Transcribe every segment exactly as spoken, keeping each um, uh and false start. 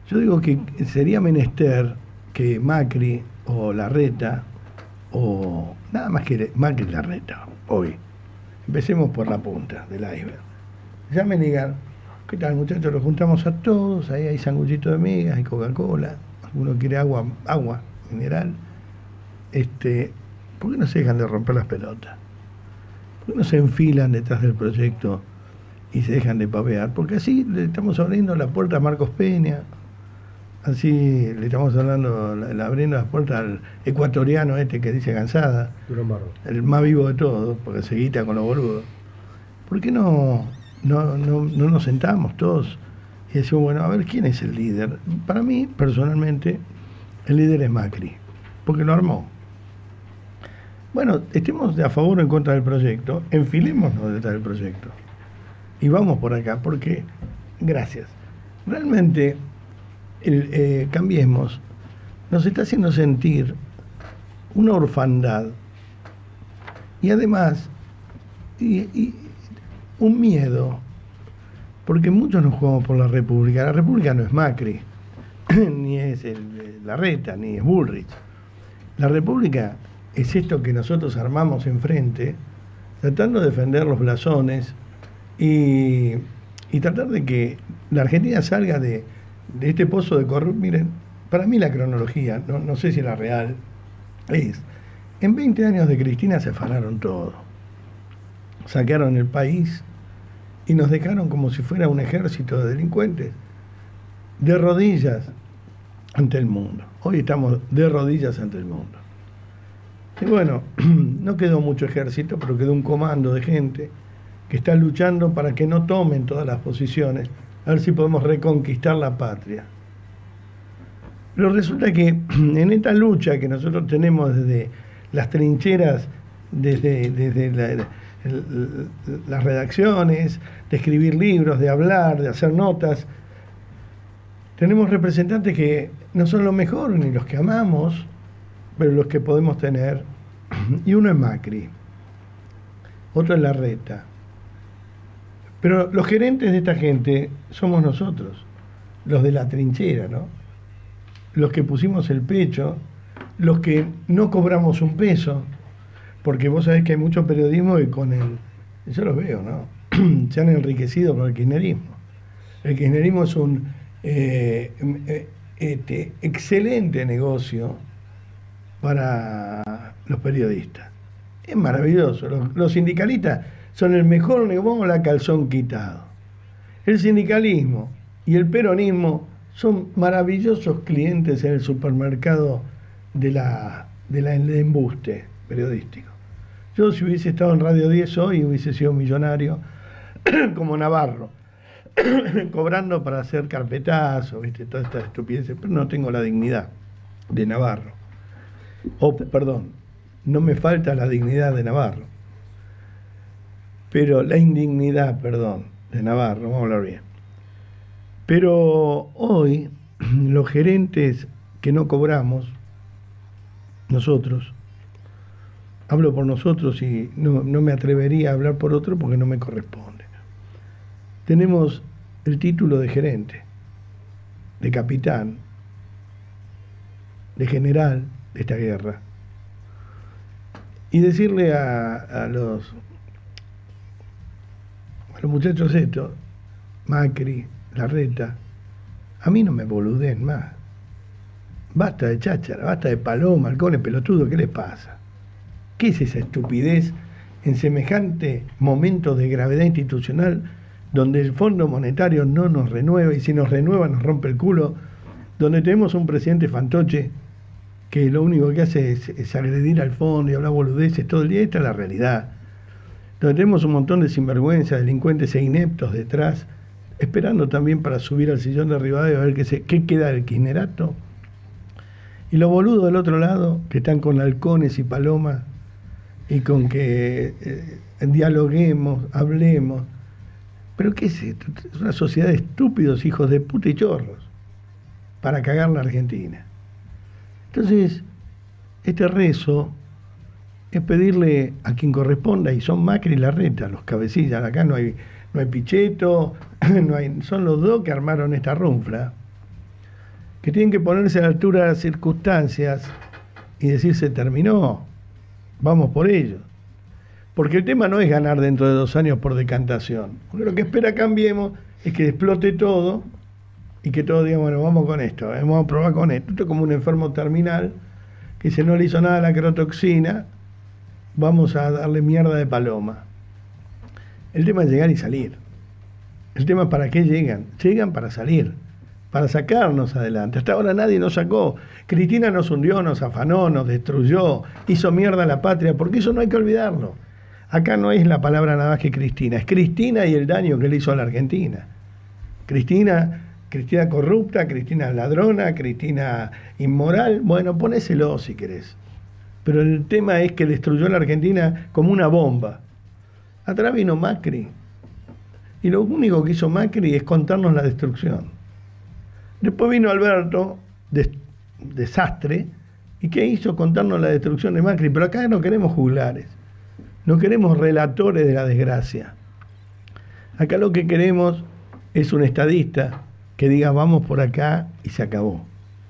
Yo digo que sería menester que Macri o Larreta, o nada más que Macri y Larreta, hoy, empecemos por la punta del iceberg. Llamen y digan, ¿qué tal muchachos? Los juntamos a todos, ahí hay sanguchito de migas, hay Coca-Cola, alguno quiere agua, agua mineral. Este, ¿por qué no se dejan de romper las pelotas? ¿Por qué no se enfilan detrás del proyecto y se dejan de pavear? Porque así le estamos abriendo la puerta a Marcos Peña, así le estamos hablando, le abriendo las puertas al ecuatoriano este que dice cansada, el más vivo de todos, porque se guita con los boludos. ¿Por qué no, no, no, no nos sentamos todos y decimos, bueno, a ver, ¿quién es el líder? Para mí, personalmente, el líder es Macri, porque lo armó. Bueno, estemos de a favor o en contra del proyecto, enfilémonos detrás del proyecto. Y vamos por acá, porque, gracias. Realmente, el, eh, Cambiemos nos está haciendo sentir una orfandad y además y, y un miedo, porque muchos nos jugamos por la República. La República no es Macri, ni es el, Larreta, ni es Bullrich. La República es esto que nosotros armamos enfrente, tratando de defender los blasones y, y tratar de que la Argentina salga de, de este pozo de corrupción. Miren, para mí la cronología, no, no sé si la real, es, en veinte años de Cristina se afanaron todo. Saquearon el país y nos dejaron como si fuera un ejército de delincuentes, de rodillas ante el mundo. Hoy estamos de rodillas ante el mundo. Y bueno, no quedó mucho ejército, pero quedó un comando de gente que está luchando para que no tomen todas las posiciones, a ver si podemos reconquistar la patria. Pero resulta que en esta lucha que nosotros tenemos desde las trincheras, desde, desde la, el, las redacciones, de escribir libros, de hablar, de hacer notas, tenemos representantes que no son los mejores ni los que amamos, pero los que podemos tener, y uno es Macri, otro es Larreta. Pero los gerentes de esta gente somos nosotros, los de la trinchera, ¿no? Los que pusimos el pecho, los que no cobramos un peso, porque vos sabés que hay mucho periodismo y con el, yo los veo, ¿no? Se han enriquecido con el kirchnerismo. El kirchnerismo es un eh, eh, este, excelente negocio para los periodistas. Es maravilloso. Los, los sindicalistas son el mejor negocio, la calzón quitado. El sindicalismo y el peronismo son maravillosos clientes en el supermercado de la, de la, del embuste periodístico. Yo, si hubiese estado en Radio diez hoy, hubiese sido millonario como Navarro, cobrando para hacer carpetazo, ¿viste? Toda esta estupidez, pero no tengo la dignidad de Navarro. O, oh, perdón, no me falta la dignidad de Navarro, pero la indignidad, perdón, de Navarro, vamos a hablar bien. Pero hoy, los gerentes que no cobramos, nosotros, hablo por nosotros y no, no me atrevería a hablar por otro porque no me corresponde. Tenemos el título de gerente, de capitán, de general de esta guerra. Y decirle a, a los a los muchachos esto, Macri, Larreta, a mí no me boludeen más. Basta de cháchara, basta de paloma, halcones, pelotudo, ¿qué les pasa? ¿Qué es esa estupidez en semejante momento de gravedad institucional donde el Fondo Monetario no nos renueva y si nos renueva nos rompe el culo, donde tenemos un presidente fantoche que lo único que hace es, es agredir al fondo y hablar boludeces todo el día? Esta es la realidad. Donde tenemos un montón de sinvergüenzas, delincuentes e ineptos detrás, esperando también para subir al sillón de Rivadavia a ver qué, se, qué queda del kirchnerato. Y los boludos del otro lado, que están con halcones y palomas, y con que eh, dialoguemos, hablemos. ¿Pero qué es esto? Es una sociedad de estúpidos hijos de puta y chorros para cagar la Argentina. Entonces, este rezo es pedirle a quien corresponda, y son Macri y Larreta, los cabecillas. Acá no hay, no hay Pichetto, no hay, son los dos que armaron esta runfla. que tienen que ponerse a la altura de las circunstancias y decir se terminó, vamos por ello. Porque el tema no es ganar dentro de dos años por decantación. Porque lo que espera Cambiemos es que explote todo y que todos digan, bueno, vamos con esto, vamos a probar con esto. Esto es como un enfermo terminal que si no le hizo nada a la crotoxina, vamos a darle mierda de paloma. El tema es llegar y salir. El tema es para qué llegan. Llegan para salir, para sacarnos adelante. Hasta ahora nadie nos sacó. Cristina nos hundió, nos afanó, nos destruyó, hizo mierda a la patria, porque eso no hay que olvidarlo. Acá no es la palabra nada más que Cristina, es Cristina y el daño que le hizo a la Argentina. Cristina, Cristina corrupta, Cristina ladrona, Cristina inmoral, bueno, ponéselo si querés. Pero el tema es que destruyó a la Argentina como una bomba. Atrás vino Macri. Y lo único que hizo Macri es contarnos la destrucción. Después vino Alberto, des, desastre, y ¿qué hizo? Contarnos la destrucción de Macri. Pero acá no queremos juglares, no queremos relatores de la desgracia. Acá lo que queremos es un estadista que diga vamos por acá y se acabó.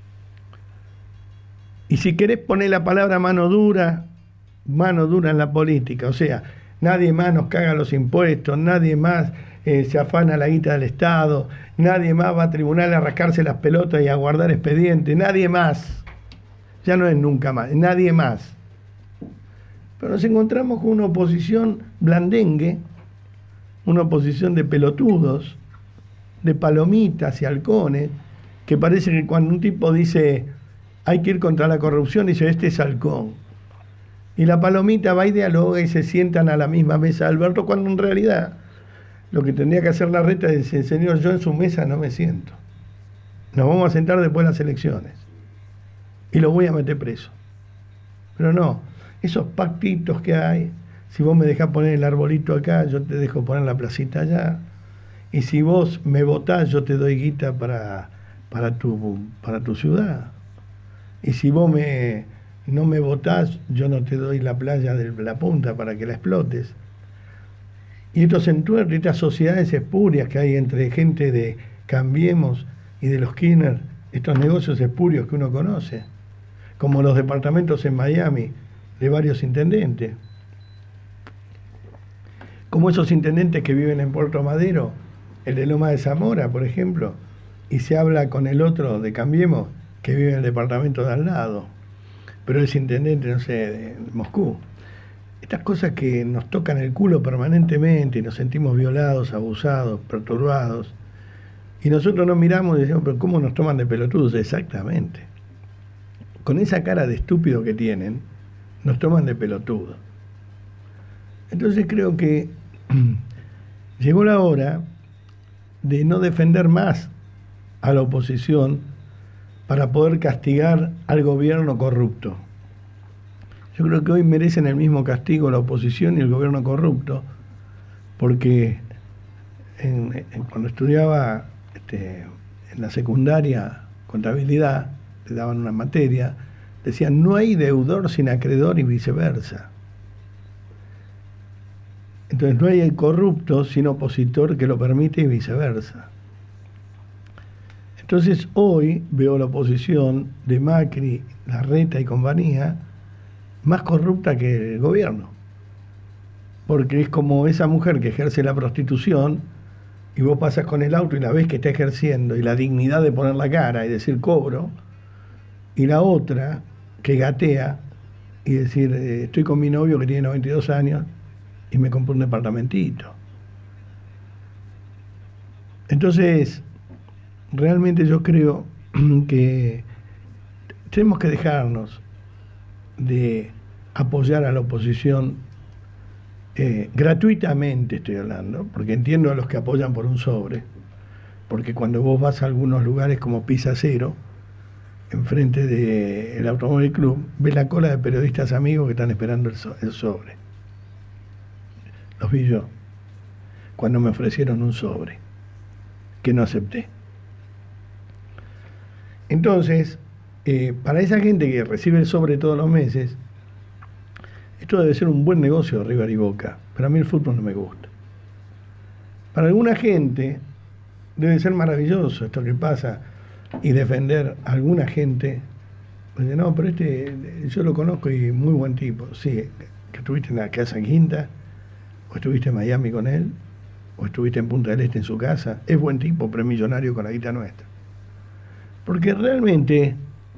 Y si querés poner la palabra mano dura, mano dura en la política, o sea, nadie más nos caga los impuestos, nadie más eh, se afana la guita del Estado, nadie más va a tribunal a rascarse las pelotas y a guardar expedientes, nadie más. Ya no es nunca más, nadie más. Pero nos encontramos con una oposición blandengue, una oposición de pelotudos, de palomitas y halcones, que parece que cuando un tipo dice hay que ir contra la corrupción, dice este es halcón. Y la palomita va y dialoga y se sientan a la misma mesa de Alberto, cuando en realidad lo que tendría que hacer Larreta es decir, señor, yo en su mesa no me siento. Nos vamos a sentar después de las elecciones. Y lo voy a meter preso. Pero no, esos pactitos que hay, si vos me dejás poner el arbolito acá, yo te dejo poner la placita allá. Y si vos me votás, yo te doy guita para, para, tu, para tu ciudad. Y si vos me, no me votás, yo no te doy la playa de la punta para que la explotes. Y estos entuertos, estas sociedades espurias que hay entre gente de Cambiemos y de los Kirchner, estos negocios espurios que uno conoce, como los departamentos en Miami de varios intendentes, como esos intendentes que viven en Puerto Madero, el de Loma de Zamora, por ejemplo, y se habla con el otro de Cambiemos que vive en el departamento de al lado, pero es intendente, no sé, de Moscú. Estas cosas que nos tocan el culo permanentemente y nos sentimos violados, abusados, perturbados, y nosotros nos miramos y decimos, pero ¿cómo nos toman de pelotudos? Exactamente. Con esa cara de estúpido que tienen, nos toman de pelotudos. Entonces creo que llegó la hora de no defender más a la oposición para poder castigar al gobierno corrupto. Yo creo que hoy merecen el mismo castigo la oposición y el gobierno corrupto, porque en, en, cuando estudiaba este, en la secundaria contabilidad, te daban una materia, decían no hay deudor sin acreedor y viceversa. Entonces no hay corrupto sin opositor que lo permite y viceversa. Entonces hoy veo la oposición de Macri, Larreta y compañía más corrupta que el gobierno. Porque es como esa mujer que ejerce la prostitución y vos pasas con el auto y la ves que está ejerciendo y la dignidad de poner la cara y decir cobro, y la otra que gatea y decir eh, estoy con mi novio que tiene noventa y dos años y me compré un departamentito. Entonces, realmente yo creo que tenemos que dejarnos de apoyar a la oposición eh, gratuitamente, estoy hablando, porque entiendo a los que apoyan por un sobre, porque cuando vos vas a algunos lugares como Pizza Cero, enfrente del Automóvil Club, ves la cola de periodistas amigos que están esperando el, so el sobre. Los vi yo, cuando me ofrecieron un sobre, que no acepté. Entonces, eh, para esa gente que recibe el sobre todos los meses, esto debe ser un buen negocio de River y Boca, pero a mí el fútbol no me gusta. Para alguna gente debe ser maravilloso esto que pasa. y defender a alguna gente. Pues, no, pero este yo lo conozco y muy buen tipo. Sí, que estuviste en la Casa Quinta, o estuviste en Miami con él, o estuviste en Punta del Este en su casa. Es buen tipo, pero es millonario con la guita nuestra. Porque realmente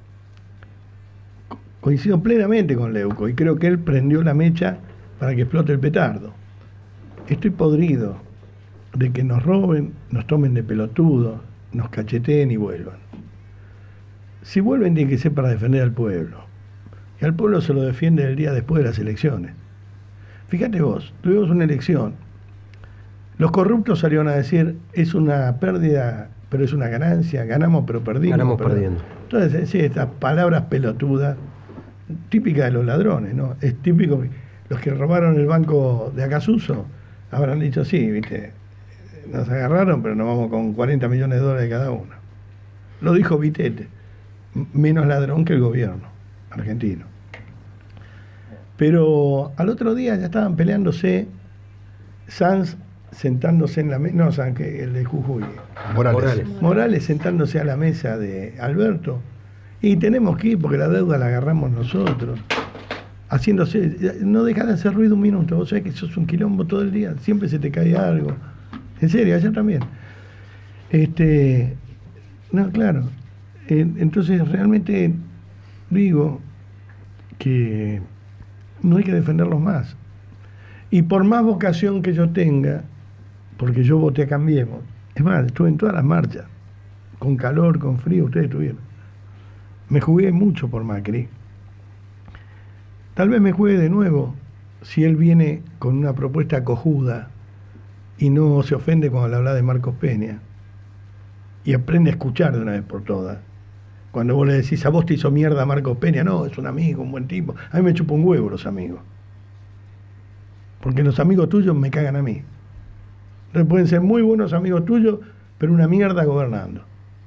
coincido plenamente con Leuco y creo que él prendió la mecha para que explote el petardo. Estoy podrido de que nos roben, nos tomen de pelotudos, nos cacheteen y vuelvan. Si vuelven tiene que ser para defender al pueblo. Y al pueblo se lo defiende el día después de las elecciones. Fíjate vos, tuvimos una elección. Los corruptos salieron a decir, es una pérdida, pero es una ganancia, ganamos pero perdimos. Ganamos pero... perdiendo. Entonces, sí, estas palabras pelotudas, típicas de los ladrones, ¿no? Es típico, los que robaron el banco de Acasuso habrán dicho, sí, viste, nos agarraron, pero nos vamos con cuarenta millones de dólares cada uno. Lo dijo Vitete, menos ladrón que el gobierno argentino. Pero al otro día ya estaban peleándose Sanz sentándose en la mesa, no, Sanz, que el de Jujuy. Morales. Morales. Morales sentándose a la mesa de Alberto. Y tenemos que ir porque la deuda la agarramos nosotros. Haciéndose, no deja de hacer ruido un minuto. Vos sabés que sos un quilombo todo el día, siempre se te cae algo. En serio, ayer también. Este, no, claro. Eh, entonces realmente digo que no hay que defenderlos más. Y por más vocación que yo tenga, porque yo voté a Cambiemos, es más, estuve en todas las marchas, con calor, con frío, ustedes estuvieron. Me jugué mucho por Macri. Tal vez me juegue de nuevo si él viene con una propuesta cojuda y no se ofende cuando le habla de Marcos Peña y aprende a escuchar de una vez por todas. Cuando vos le decís, a vos te hizo mierda Marcos Peña, no, es un amigo, un buen tipo. A mí me chupa un huevo los amigos. Porque los amigos tuyos me cagan a mí. Entonces pueden ser muy buenos amigos tuyos, pero una mierda gobernando.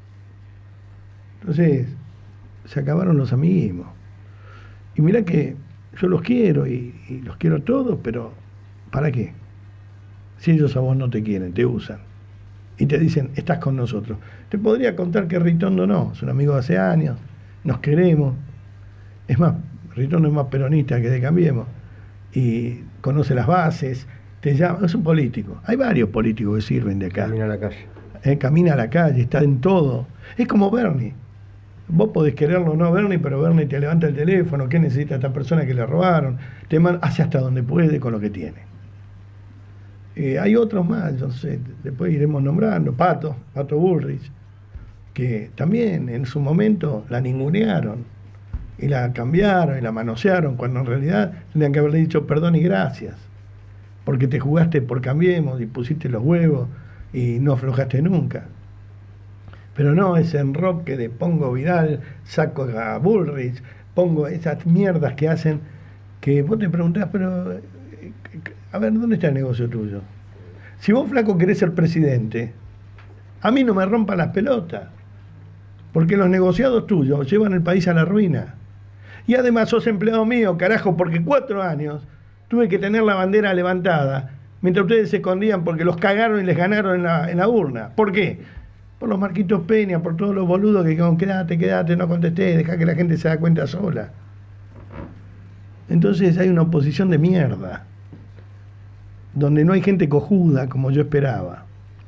Entonces, se acabaron los amiguismos. Y mirá que yo los quiero y, y los quiero todos, pero ¿para qué? Si ellos a vos no te quieren, te usan. Y te dicen, estás con nosotros. Te podría contar que Ritondo no, es un amigo de hace años, nos queremos. Es más, Ritondo es más peronista que de Cambiemos. Y conoce las bases, te llama, es un político. Hay varios políticos que sirven de acá. Camina a la calle. Eh, camina a la calle, está en todo. Es como Bernie. Vos podés quererlo o no, Bernie, pero Bernie te levanta el teléfono, ¿qué necesita esta persona que le robaron? Te manda, hace hasta donde puede con lo que tiene. Eh, hay otros más, yo sé, después iremos nombrando, Pato, Pato Bullrich, que también en su momento la ningunearon y la cambiaron y la manosearon, cuando en realidad tendrían que haberle dicho perdón y gracias, porque te jugaste por Cambiemos y pusiste los huevos y no aflojaste nunca. Pero no ese enroque de pongo Vidal, saco a Bullrich, pongo esas mierdas que hacen, que vos te preguntás, pero a ver, ¿dónde está el negocio tuyo? Si vos, flaco, querés ser presidente, a mí no me rompan las pelotas, porque los negociados tuyos llevan el país a la ruina. Y además sos empleado mío, carajo, porque cuatro años tuve que tener la bandera levantada, mientras ustedes se escondían porque los cagaron y les ganaron en la, en la urna. ¿Por qué? Por los Marquitos Peña, por todos los boludos que dijeron, quédate, quédate, no contesté, deja que la gente se da cuenta sola. Entonces hay una oposición de mierda, donde no hay gente cojuda como yo esperaba.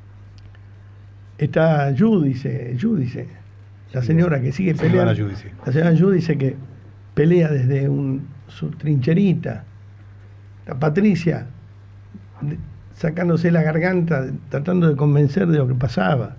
Está Yudice, Yudice, la señora que sigue peleando. Sí, Yudice. La señora Yudice que pelea desde un, su trincherita. La Patricia de, sacándose la garganta, tratando de convencer de lo que pasaba.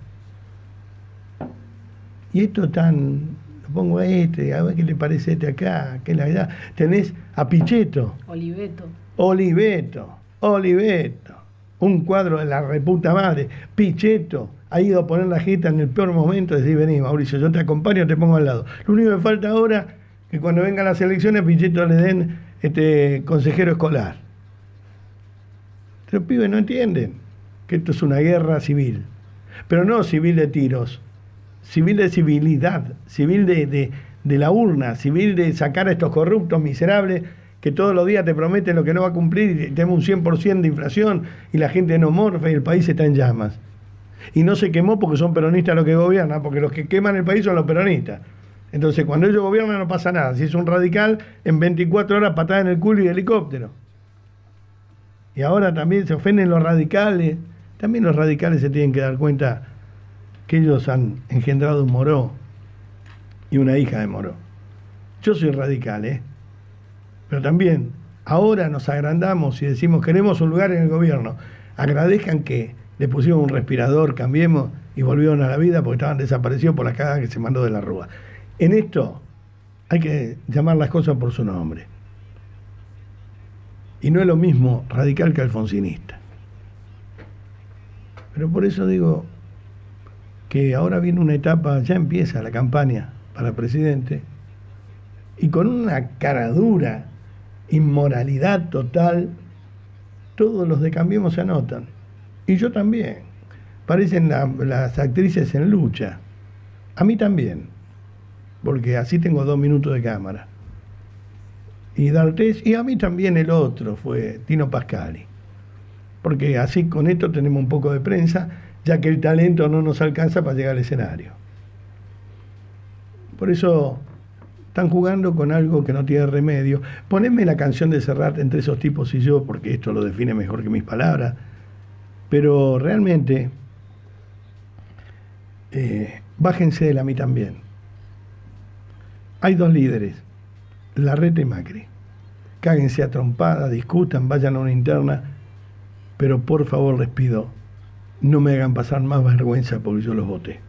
Y esto tan, lo pongo a este, a ver qué le parece a este acá, que la verdad. Tenés a Pichetto. Oliveto. Oliveto, Oliveto, un cuadro de la reputa madre. Pichetto ha ido a poner la jeta en el peor momento y decir, vení Mauricio, yo te acompaño, te pongo al lado. Lo único que falta ahora es que cuando vengan las elecciones a Pichetto le den este consejero escolar. Los pibes no entienden que esto es una guerra civil, pero no civil de tiros, civil de civilidad, civil de, de, de la urna, civil de sacar a estos corruptos miserables que todos los días te prometen lo que no va a cumplir y tenemos un cien por ciento de inflación y la gente no morfe y el país está en llamas. Y no se quemó porque son peronistas los que gobiernan, porque los que queman el país son los peronistas. Entonces, cuando ellos gobiernan no pasa nada. Si es un radical, en veinticuatro horas patada en el culo y de helicóptero. Y ahora también se ofenden los radicales. También los radicales se tienen que dar cuenta que ellos han engendrado un Moró y una hija de Moró. Yo soy radical, ¿eh? Pero también, ahora nos agrandamos y decimos, queremos un lugar en el gobierno. Agradezcan que le pusieron un respirador, cambiemos, y volvieron a la vida porque estaban desaparecidos por la cagada que se mandó de la Rúa. En esto hay que llamar las cosas por su nombre. Y no es lo mismo radical que alfonsinista. Pero por eso digo que ahora viene una etapa, ya empieza la campaña para presidente, y con una caradura, inmoralidad total, todos los de Cambiemos se anotan. Y yo también. Parecen la, las actrices en lucha. A mí también. Porque así tengo dos minutos de cámara. Y D'Artés, y a mí también el otro fue Tino Pascali. Porque así con esto tenemos un poco de prensa, ya que el talento no nos alcanza para llegar al escenario. Por eso están jugando con algo que no tiene remedio. Ponedme la canción de Serrat Entre esos tipos y yo, porque esto lo define mejor que mis palabras. Pero realmente, eh, bájense de la mí también. Hay dos líderes, Larreta y Macri. Cáguense a trompada, discutan, vayan a una interna, pero por favor les pido, no me hagan pasar más vergüenza porque yo los voté.